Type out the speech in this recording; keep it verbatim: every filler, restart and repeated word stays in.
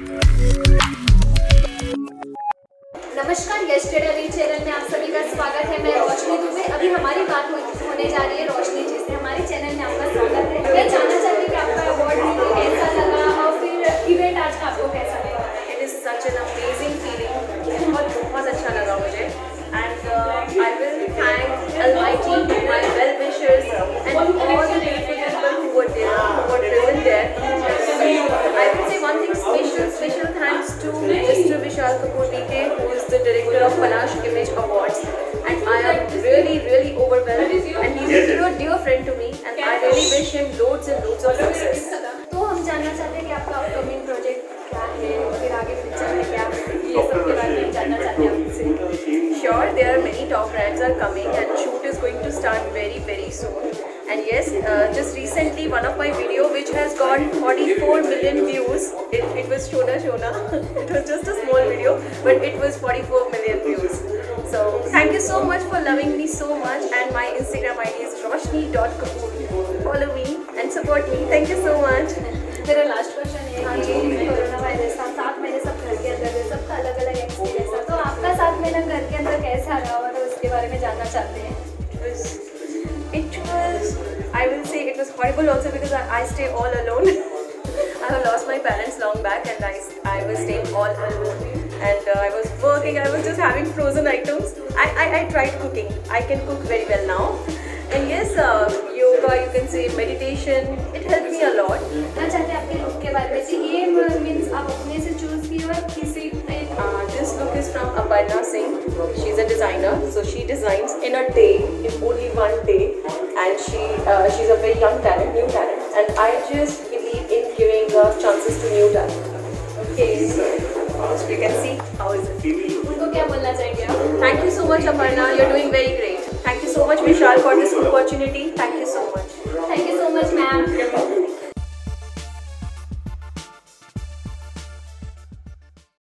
नमस्कार, yesterday read channel में आप सभी का स्वागत है। मैं रोशनी दुबे। अभी हमारी बात होने जा रही है रोशनी जी से। हमारे चैनल में आपका स्वागत है। मैं जानना चाहती हूँ कि आपका अवार्ड मिलकर कैसा लगा और फिर इवेंट आज का आपको कैसा लगा? It is such an amazing feeling. बहुत बहुत अच्छा लगा मुझे and I will thank Almighty, my well wishers and all the beautiful people who were there, who were present there. I will say one thing special, special thanks to Mister Vishal Kapoor D K, who is the director of Panache Image Awards, and I am really, really overwhelmed. And he's a dear, dear friend to me, and I really wish him loads and loads of success. तो हम जानना चाहते हैं कि आपका upcoming project क्या है, फिर आगे फ्यूचर में क्या, ये सब के बारे में जानना चाहते हैं आपसे। Sure, there are many top brands are coming, and shoot is going to start very, very soon. And yes, uh, just recently one of my video which has got forty-four million views. It, it was Shona Shona. It was just a small video, but it was forty-four million views. So thank you so much for loving me so much. And my Instagram I D is roshni dot kapoor. Follow me and support me. Thank you so much. मेरा last question है कि corona virus था, सात महीने सब घर के अंदर है, सबका अलग अलग एक्सपीरियंस है, तो आपका सात महीना घर के अंदर कैसा रहा और उसके बारे में जानना चाहते हैं। It was, I will say it was horrible also because I, I stay all alone. I have lost my parents long back and I, I was staying all alone. And uh, I was working, I was just having frozen items. I, I, I tried cooking. I can cook very well now. And yes, uh, yoga, you can say meditation, it helped me a lot. मैं चाहते हैं आपके look के बारे में। ये means आप अपने से चूज की और किसी Uh, this look is from Aparna Singh. She's a designer, so she designs in a day, in only one day, and she uh, she's a very young talent, new talent, and I just believe in giving uh, chances to new talent. Okay, so as you can see, how is it? उनको क्या बोलना चाहेंगे आप? Thank you so much, Aparna. You're doing very great. Thank you so much, Vishal, for this opportunity. Thank you so much. Thank you so much, ma'am.